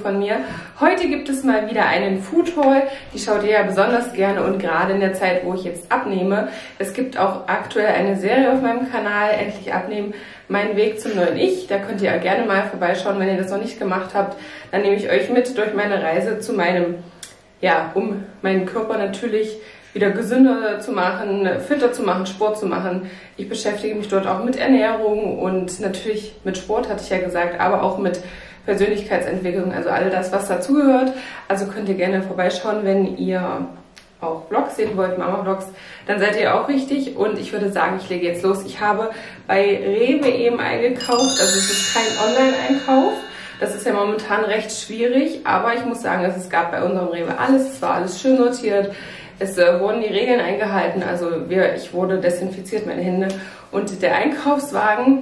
von mir. Heute gibt es mal wieder einen Food Haul. Die schaut ihr ja besonders gerne und gerade in der Zeit, wo ich jetzt abnehme. Es gibt auch aktuell eine Serie auf meinem Kanal, Endlich abnehmen, mein Weg zum neuen Ich. Da könnt ihr gerne mal vorbeischauen, wenn ihr das noch nicht gemacht habt. Dann nehme ich euch mit durch meine Reise zu meinem, ja, um meinen Körper natürlich wieder gesünder zu machen, fitter zu machen, Sport zu machen. Ich beschäftige mich dort auch mit Ernährung und natürlich mit Sport, hatte ich ja gesagt, aber auch mit Persönlichkeitsentwicklung, also all das, was dazugehört. Also könnt ihr gerne vorbeischauen, wenn ihr auch Vlogs sehen wollt, Mama-Vlogs, dann seid ihr auch richtig. Und ich würde sagen, ich lege jetzt los. Ich habe bei Rewe eben eingekauft, also es ist kein Online-Einkauf. Das ist ja momentan recht schwierig, aber ich muss sagen, es gab bei unserem Rewe alles, es war alles schön sortiert. Es wurden die Regeln eingehalten, also ich wurde desinfiziert, meine Hände und der Einkaufswagen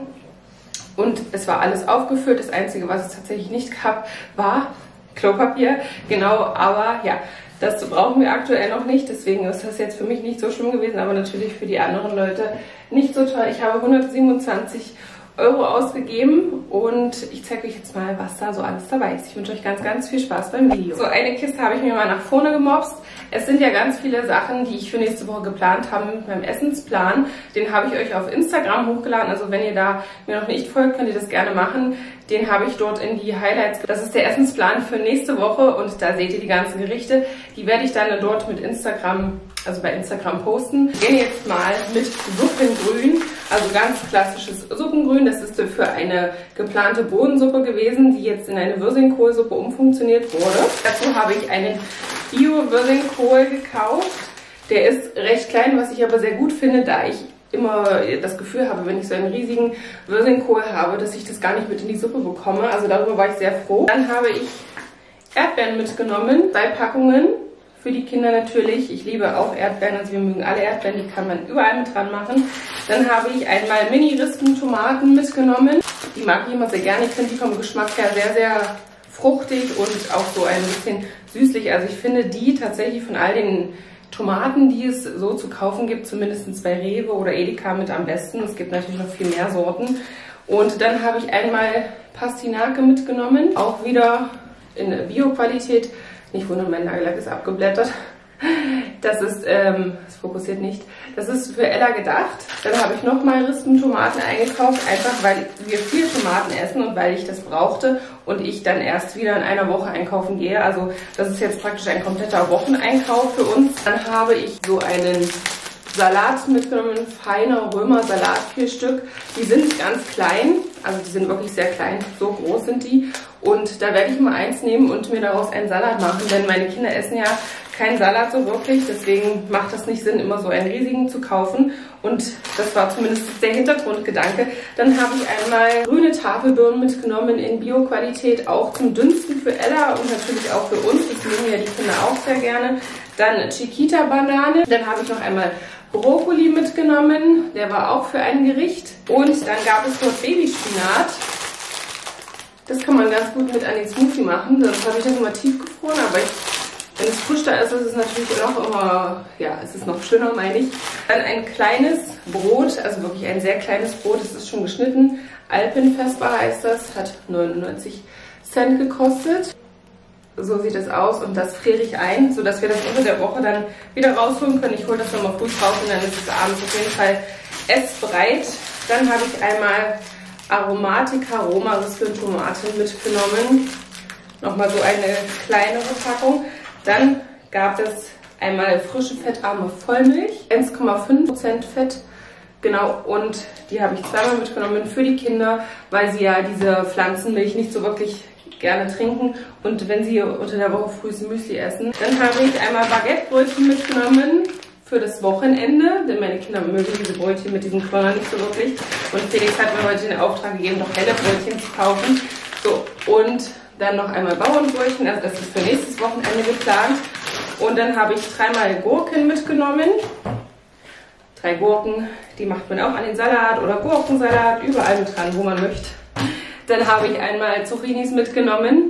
und es war alles aufgefüllt. Das Einzige, was es tatsächlich nicht gab, war Klopapier, genau, aber ja, das brauchen wir aktuell noch nicht, deswegen ist das jetzt für mich nicht so schlimm gewesen, aber natürlich für die anderen Leute nicht so toll. Ich habe 127 € ausgegeben und ich zeige euch jetzt mal, was da so alles dabei ist. Ich wünsche euch ganz, ganz viel Spaß beim Video. So, eine Kiste habe ich mir mal nach vorne gemopst. Es sind ja ganz viele Sachen, die ich für nächste Woche geplant habe mit meinem Essensplan. Den habe ich euch auf Instagram hochgeladen. Also wenn ihr da mir noch nicht folgt, könnt ihr das gerne machen. Den habe ich dort in die Highlights. Das ist der Essensplan für nächste Woche und da seht ihr die ganzen Gerichte. Die werde ich dann dort mit Instagram, also bei Instagram posten. Wir gehen jetzt mal mit Suppengrün, also ganz klassisches Suppengrün. Das ist für eine geplante Bohnensuppe gewesen, die jetzt in eine Wirsingkohlsuppe umfunktioniert wurde. Dazu habe ich einen Bio-Wirsingkohl gekauft. Der ist recht klein, was ich aber sehr gut finde, da ich immer das Gefühl habe, wenn ich so einen riesigen Wirsingkohl habe, dass ich das gar nicht mit in die Suppe bekomme. Also darüber war ich sehr froh. Dann habe ich Erdbeeren mitgenommen, 2 Packungen. Für die Kinder natürlich. Ich liebe auch Erdbeeren, also wir mögen alle Erdbeeren, die kann man überall mit dran machen. Dann habe ich einmal Mini-Rispen-Tomaten mitgenommen. Die mag ich immer sehr gerne. Ich finde die vom Geschmack her sehr, sehr fruchtig und auch so ein bisschen süßlich. Also ich finde die tatsächlich von all den Tomaten, die es so zu kaufen gibt, zumindest bei Rewe oder Edeka mit am besten. Es gibt natürlich noch viel mehr Sorten. Und dann habe ich einmal Pastinake mitgenommen, auch wieder in Bio-Qualität. Nicht wundern, mein Nagellack ist abgeblättert. Das ist, es fokussiert nicht. Das ist für Ella gedacht. Dann habe ich nochmal Rispentomaten eingekauft, einfach weil wir viel Tomaten essen und weil ich das brauchte und ich dann erst wieder in einer Woche einkaufen gehe. Also das ist jetzt praktisch ein kompletter Wocheneinkauf für uns. Dann habe ich so einen Salat mitgenommen, feiner Römer-Salat, 4 Stück. Die sind ganz klein, also die sind wirklich sehr klein, so groß sind die. Und da werde ich mal eins nehmen und mir daraus einen Salat machen, denn meine Kinder essen ja keinen Salat so wirklich, deswegen macht das nicht Sinn, immer so einen riesigen zu kaufen. Und das war zumindest der Hintergrundgedanke. Dann habe ich einmal grüne Tafelbirnen mitgenommen in Bio-Qualität, auch zum Dünsten für Ella und natürlich auch für uns. Das mögen ja die Kinder auch sehr gerne. Dann Chiquita-Banane. Dann habe ich noch einmal Brokkoli mitgenommen, der war auch für ein Gericht. Und dann gab es dort Babyspinat. Das kann man ganz gut mit an den Smoothie machen. Sonst habe ich das immer tiefgefroren, aber wenn es frisch da ist, ist es natürlich auch immer, ja, es ist noch schöner, meine ich. Dann ein kleines Brot, also wirklich ein sehr kleines Brot, das ist schon geschnitten. Alpenfestbar heißt das, hat 99 Cent gekostet. So sieht es aus und das friere ich ein, sodass wir das unter der Woche dann wieder rausholen können. Ich hole das nochmal früh raus und dann ist es abends auf jeden Fall essbereit. Dann habe ich einmal Aromatica Roma Rispentomaten mitgenommen. Nochmal so eine kleinere Packung. Dann gab es einmal frische fettarme Vollmilch, 1,5% Fett. Genau, und die habe ich zweimal mitgenommen für die Kinder, weil sie ja diese Pflanzenmilch nicht so wirklich gerne trinken und wenn sie unter der Woche frühes Müsli essen. Dann habe ich einmal Baguettebrötchen mitgenommen für das Wochenende, denn meine Kinder mögen diese Brötchen mit diesen Körnern nicht so wirklich. Und Felix hat mir heute den Auftrag gegeben, noch helle Brötchen zu kaufen. So, und dann noch einmal Bauernbrötchen, also das ist für nächstes Wochenende geplant. Und dann habe ich 3-mal Gurken mitgenommen. 3 Gurken, die macht man auch an den Salat oder Gurkensalat, überall mit dran, wo man möchte. Dann habe ich einmal Zucchinis mitgenommen.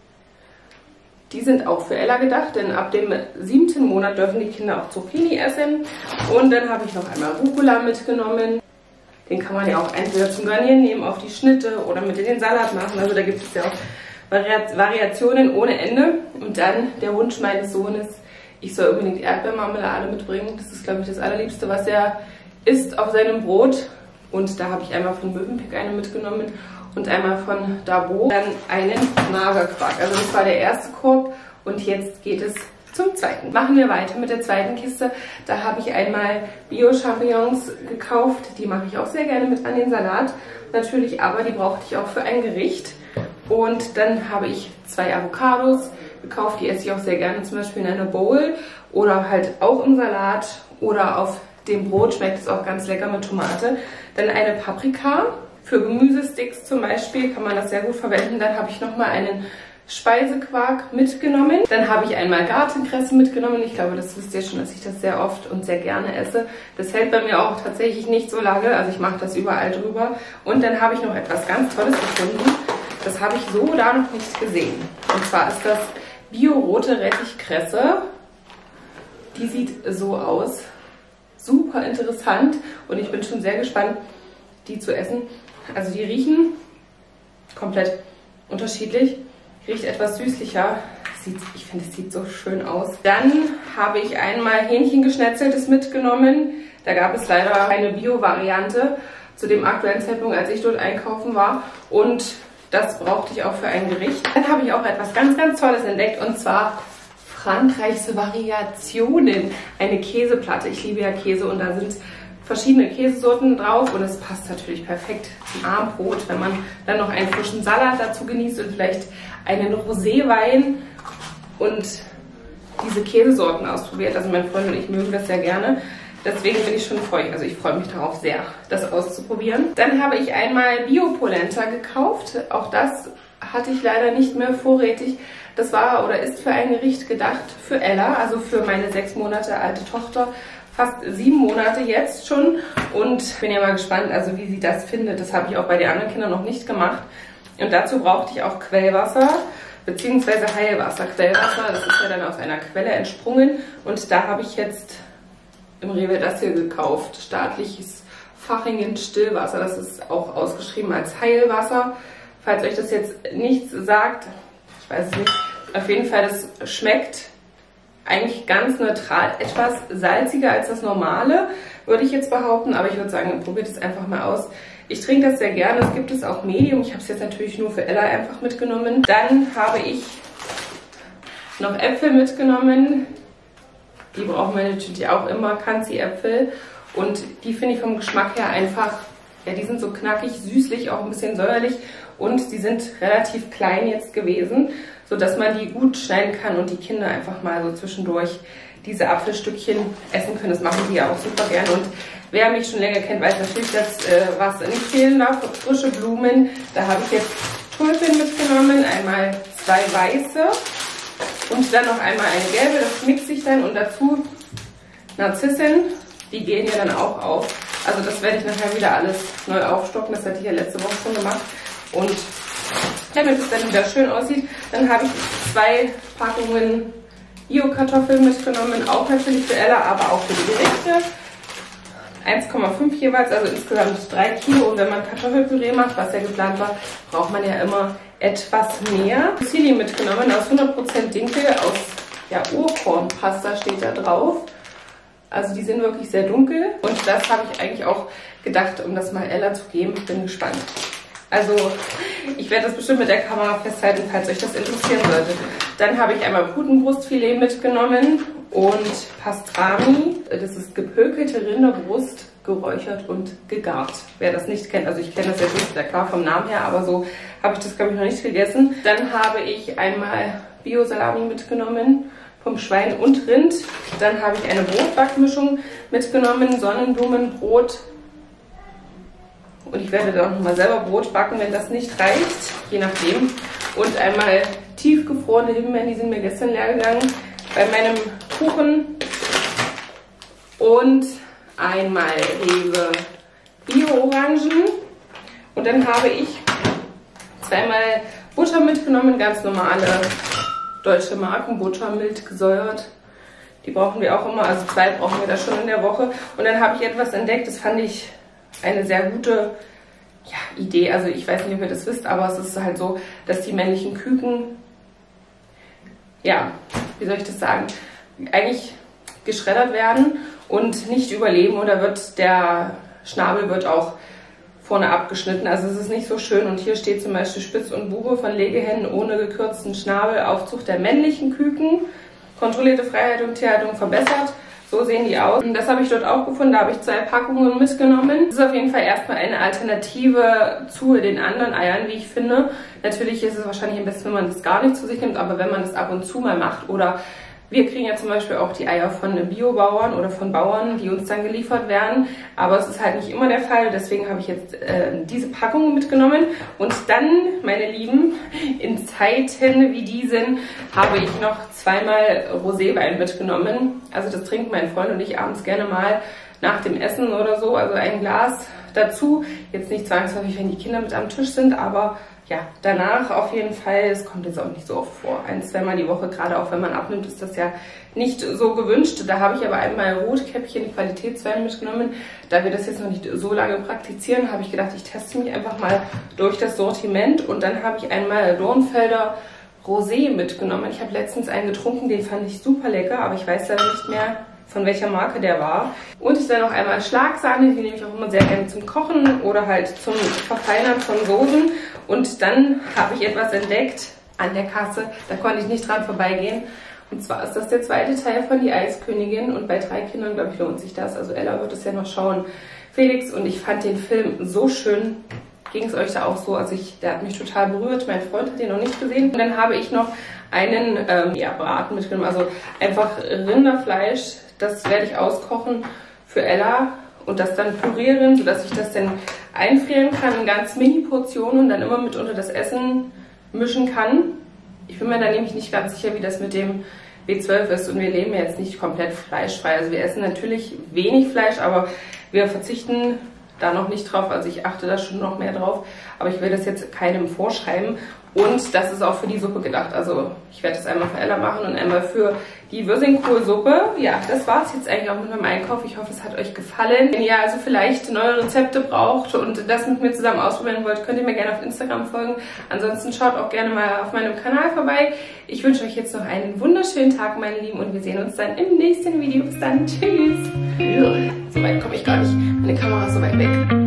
Die sind auch für Ella gedacht, denn ab dem 7. Monat dürfen die Kinder auch Zucchini essen. Und dann habe ich noch einmal Rucola mitgenommen. Den kann man ja auch entweder zum Garnieren nehmen, auf die Schnitte oder mit in den Salat machen. Also da gibt es ja auch Variationen ohne Ende. Und dann der Wunsch meines Sohnes, ich soll unbedingt Erdbeermarmelade mitbringen. Das ist, glaube ich, das Allerliebste, was er isst auf seinem Brot. Und da habe ich einmal von Mövenpick eine mitgenommen und einmal von Dabo. Dann einen Magerquark. Also das war der erste Korb und jetzt geht es zum zweiten. Machen wir weiter mit der zweiten Kiste. Da habe ich einmal Bio-Champignons gekauft. Die mache ich auch sehr gerne mit an den Salat. Natürlich, aber die brauchte ich auch für ein Gericht. Und dann habe ich 2 Avocados gekauft. Die esse ich auch sehr gerne, zum Beispiel in einer Bowl oder halt auch im Salat oder auf dem Brot schmeckt es auch ganz lecker mit Tomate. Dann eine Paprika. Für Gemüsesticks zum Beispiel kann man das sehr gut verwenden. Dann habe ich nochmal einen Speisequark mitgenommen. Dann habe ich einmal Gartenkresse mitgenommen. Ich glaube, das wisst ihr schon, dass ich das sehr oft und sehr gerne esse. Das hält bei mir auch tatsächlich nicht so lange. Also ich mache das überall drüber. Und dann habe ich noch etwas ganz Tolles gefunden. Das habe ich so da noch nicht gesehen. Und zwar ist das Bio-rote Rettichkresse. Die sieht so aus. Super interessant. Und ich bin schon sehr gespannt, die zu essen. Also die riechen komplett unterschiedlich. Riecht etwas süßlicher. Ich finde, es sieht so schön aus. Dann habe ich einmal Hähnchengeschnetzeltes mitgenommen. Da gab es leider eine Bio-Variante zu dem aktuellen Zeitpunkt, als ich dort einkaufen war. Und das brauchte ich auch für ein Gericht. Dann habe ich auch etwas ganz, ganz Tolles entdeckt. Und zwar Frankreichs Variationen. Eine Käseplatte. Ich liebe ja Käse und da sind verschiedene Käsesorten drauf und es passt natürlich perfekt zum Abendbrot, wenn man dann noch einen frischen Salat dazu genießt und vielleicht einen Roséwein und diese Käsesorten ausprobiert. Also mein Freund und ich mögen das sehr gerne. Deswegen bin ich schon also ich freue mich darauf sehr, das auszuprobieren. Dann habe ich einmal Bio-Polenta gekauft. Auch das hatte ich leider nicht mehr vorrätig. Das war oder ist für ein Gericht gedacht für Ella, also für meine 6 Monate alte Tochter. Fast 7 Monate jetzt schon und bin ja mal gespannt, also wie sie das findet. Das habe ich auch bei den anderen Kindern noch nicht gemacht. Und dazu brauchte ich auch Quellwasser bzw. Heilwasser. Quellwasser, das ist ja dann aus einer Quelle entsprungen und da habe ich jetzt im Rewe das hier gekauft. Staatliches Fachingen Stillwasser, das ist auch ausgeschrieben als Heilwasser. Falls euch das jetzt nichts sagt, ich weiß es nicht, auf jeden Fall, das schmeckt eigentlich ganz neutral, etwas salziger als das normale, würde ich jetzt behaupten, aber ich würde sagen, probiert es einfach mal aus. Ich trinke das sehr gerne, es gibt es auch Medium, ich habe es jetzt natürlich nur für Ella einfach mitgenommen. Dann habe ich noch Äpfel mitgenommen, die brauchen wir natürlich auch immer, Kanzi-Äpfel und die finde ich vom Geschmack her einfach, ja, die sind so knackig, süßlich, auch ein bisschen säuerlich und die sind relativ klein jetzt gewesen, sodass man die gut schneiden kann und die Kinder einfach mal so zwischendurch diese Apfelstückchen essen können. Das machen die ja auch super gerne. Und wer mich schon länger kennt, weiß natürlich, dass was nicht fehlen darf, frische Blumen. Da habe ich jetzt Tulpen mitgenommen, einmal 2 weiße und dann noch einmal eine gelbe. Das mixe ich dann und dazu Narzissen. Die gehen ja dann auch auf. Also das werde ich nachher wieder alles neu aufstocken. Das hatte ich ja letzte Woche schon gemacht. Und damit es dann wieder schön aussieht, dann habe ich 2 Packungen Bio-Kartoffeln mitgenommen, auch natürlich für Ella, aber auch für die Gerichte. 1,5 jeweils, also insgesamt 3 Kilo. Und wenn man Kartoffelpüree macht, was ja geplant war, braucht man ja immer etwas mehr. Fusilli mitgenommen aus 100% Dinkel, aus ja, Urkornpasta steht da drauf. Also die sind wirklich sehr dunkel und das habe ich eigentlich auch gedacht, um das mal Ella zu geben. Ich bin gespannt. Also ich werde das bestimmt mit der Kamera festhalten, falls euch das interessieren sollte. Dann habe ich einmal Putenbrustfilet mitgenommen und Pastrami. Das ist gepökelte Rinderbrust, geräuchert und gegart. Wer das nicht kennt, also ich kenne das jetzt nicht, sehr klar vom Namen her, aber so habe ich das, glaube ich, noch nicht gegessen. Dann habe ich einmal Bio-Salami mitgenommen vom Schwein und Rind. Dann habe ich eine Brotbackmischung mitgenommen, Sonnenblumenbrot. Und ich werde dann auch nochmal selber Brot backen, wenn das nicht reicht, je nachdem. Und einmal tiefgefrorene Himbeeren, die sind mir gestern leer gegangen bei meinem Kuchen. Und einmal Rewe Bio-Orangen. Und dann habe ich 2-mal Butter mitgenommen, ganz normale deutsche Markenbutter, mild gesäuert. Die brauchen wir auch immer, also 2 brauchen wir da schon in der Woche. Und dann habe ich etwas entdeckt, das fand ich eine sehr gute Idee. Also ich weiß nicht, ob ihr das wisst, aber es ist halt so, dass die männlichen Küken, ja, wie soll ich das sagen, eigentlich geschreddert werden und nicht überleben, oder der Schnabel wird auch vorne abgeschnitten. Also es ist nicht so schön, und hier steht zum Beispiel Spitz und Bube von Legehennen ohne gekürzten Schnabel, Aufzucht der männlichen Küken, kontrollierte Freihaltung, Tierhaltung verbessert. So sehen die aus. Und das habe ich dort auch gefunden, da habe ich 2 Packungen mitgenommen. Das ist auf jeden Fall erstmal eine Alternative zu den anderen Eiern, wie ich finde. Natürlich ist es wahrscheinlich am besten, wenn man das gar nicht zu sich nimmt, aber wenn man das ab und zu mal macht, oder wir kriegen ja zum Beispiel auch die Eier von Biobauern oder von Bauern, die uns dann geliefert werden. Aber es ist halt nicht immer der Fall. Deswegen habe ich jetzt diese Packung mitgenommen. Und dann, meine Lieben, in Zeiten wie diesen habe ich noch 2-mal Roséwein mitgenommen. Also das trinken mein Freund und ich abends gerne mal nach dem Essen oder so. Also ein Glas dazu. Jetzt nicht zwangsläufig, wenn die Kinder mit am Tisch sind, aber ja, danach auf jeden Fall. Es kommt jetzt auch nicht so oft vor. 1-2 Mal die Woche, gerade auch wenn man abnimmt, ist das ja nicht so gewünscht. Da habe ich aber einmal Rotkäppchen Qualitätswein mitgenommen. Da wir das jetzt noch nicht so lange praktizieren, habe ich gedacht, ich teste mich einfach mal durch das Sortiment. Und dann habe ich einmal Dornfelder Rosé mitgenommen. Ich habe letztens einen getrunken, den fand ich super lecker, aber ich weiß leider nicht mehr, von welcher Marke der war. Und ich dann noch einmal Schlagsahne, die nehme ich auch immer sehr gerne zum Kochen oder halt zum Verfeinern von Soßen. Und dann habe ich etwas entdeckt an der Kasse, da konnte ich nicht dran vorbeigehen. Und zwar ist das der 2. Teil von Die Eiskönigin, und bei 3 Kindern, glaube ich, lohnt sich das. Also Ella wird es ja noch schauen, Felix, und ich fand den Film so schön. Ging es euch da auch so? Also der hat mich total berührt. Mein Freund hat den noch nicht gesehen. Und dann habe ich noch einen Braten mitgenommen, also einfach Rinderfleisch. Das werde ich auskochen für Ella und das dann pürieren, sodass ich das dann einfrieren kann in ganz Mini-Portionen und dann immer mit unter das Essen mischen kann. Ich bin mir da nämlich nicht ganz sicher, wie das mit dem B12 ist, und wir leben jetzt nicht komplett fleischfrei. Also wir essen natürlich wenig Fleisch, aber wir verzichten da noch nicht drauf. Also ich achte da schon noch mehr drauf, aber ich will das jetzt keinem vorschreiben. Und das ist auch für die Suppe gedacht. Also ich werde das einmal für Ella machen und einmal für die Würsingkohlsuppe. Ja, das war es jetzt eigentlich auch mit meinem Einkauf. Ich hoffe, es hat euch gefallen. Wenn ihr also vielleicht neue Rezepte braucht und das mit mir zusammen ausprobieren wollt, könnt ihr mir gerne auf Instagram folgen. Ansonsten schaut auch gerne mal auf meinem Kanal vorbei. Ich wünsche euch jetzt noch einen wunderschönen Tag, meine Lieben, und wir sehen uns dann im nächsten Video. Bis dann. Tschüss. So weit komme ich gar nicht. Meine Kamera ist so weit weg.